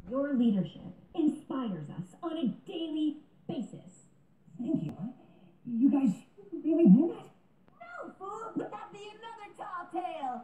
Your leadership inspires us on a daily basis. Thank you. You guys really mean that? No, fool! Would that be another tall tale?